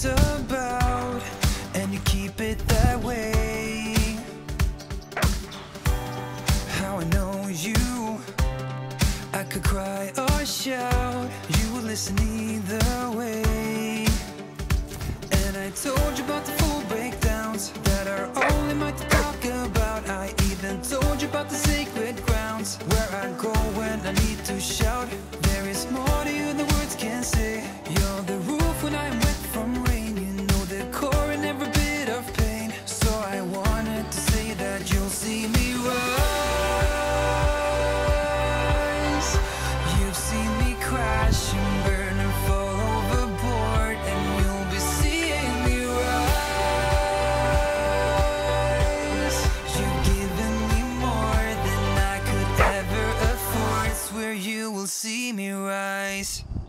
about, and you keep it that way. How I know you, I could cry or shout, you would listen either way. And I told you about the full breakdowns that are all in my to talk about. I even told you about the sacred grounds where I go when I need to shout. There is more to you than words can say. You're the roof when I'm wet from rain. You know the core in every bit of pain. So I wanted to say that you'll see me rise. You've seen me crash and burn and fall overboard, and you'll be seeing me rise. You've given me more than I could ever afford. It's where you will see me rise.